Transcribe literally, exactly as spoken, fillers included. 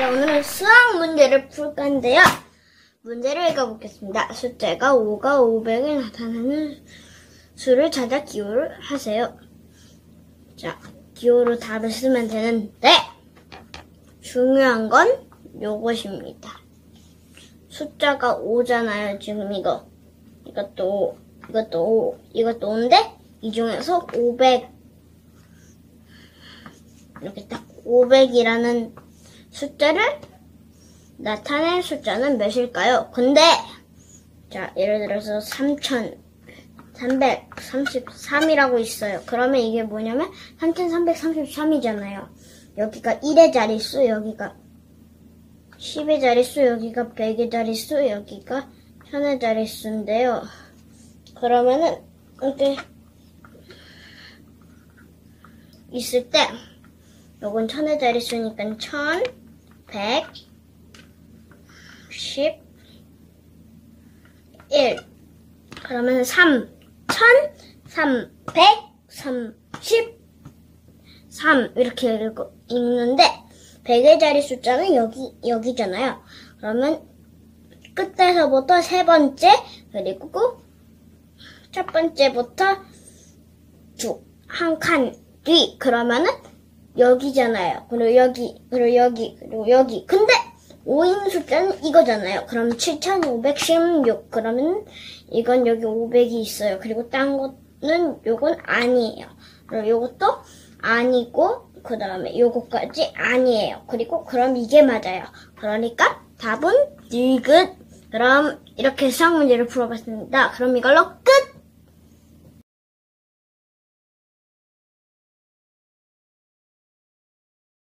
네, 오늘은 수학 문제를 풀 건데요. 문제를 읽어보겠습니다. 숫자가 오가 오백에 나타나는 수를 찾아 기호를 하세요. 자, 기호로 답을 쓰면 되는데 중요한 건 요것입니다. 숫자가 오잖아요. 지금 이거 이것도 오, 이것도 오, 이것도 오인데 이 중에서 오백 이렇게 딱 오백이라는 숫자를 나타낼 숫자는 몇일까요? 근데 자, 예를 들어서 삼천삼백삼십삼이라고 있어요. 그러면 이게 뭐냐면 삼천삼백삼십삼이잖아요. 여기가 일의 자릿수, 여기가 십의 자릿수, 여기가 백의 자릿수, 여기가 천의 자릿수인데요. 그러면은 이렇게 있을 때 요건 천의 자릿수니까 천, 백, 십, 일. 그러면 삼, 천, 삼백, 삼십, 삼 이렇게 읽고, 읽는데 백의 자리 숫자는 여기 여기잖아요. 그러면 끝에서부터 세 번째 그리고 첫 번째부터 두 한 칸 뒤 그러면은 여기잖아요. 그리고 여기 그리고 여기 그리고 여기. 근데 오인 숫자는 이거잖아요. 그럼 칠천오백십육. 그러면 이건 여기 오백이 있어요. 그리고 딴 거는 요건 아니에요. 그리고 요것도 아니고 그 다음에 요거까지 아니에요. 그리고 그럼 이게 맞아요. 그러니까 답은 디귿. 그럼 이렇게 수학 문제를 풀어봤습니다. 그럼 이걸로 끝!